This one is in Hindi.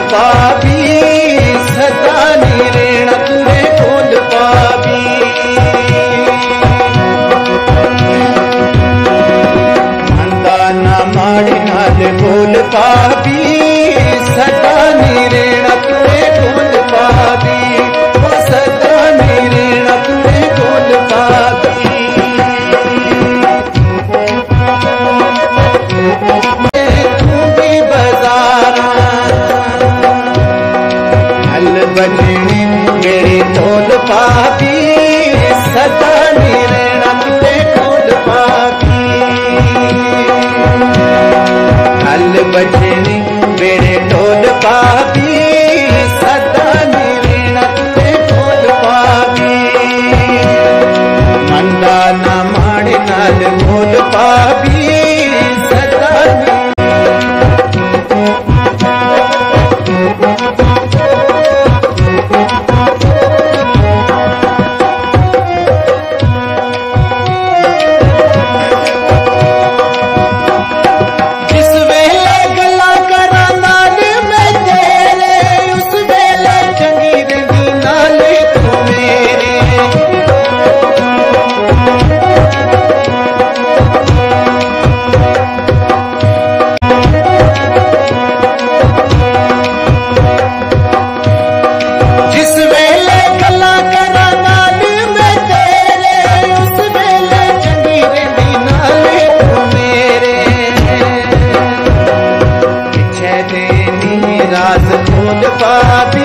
पाबी सदा नीरेण तुरे बोल पाबी मंदा न माड़ी नाल बोल पाबी सदा नीरेण तुरे बोल पाबी सदा नीरेण तुरे बोल पाबी तू भी बाजारा बजनी मेरी ढोल पाबी सदा नीरेण तुरे ढोल पाबी हल बजनी मेरे ढोल पाबी सदा नीरेण तुरे ढोल पाबी मंदा न माड़े नाल बोल पाबी सदा राज बोल पाबी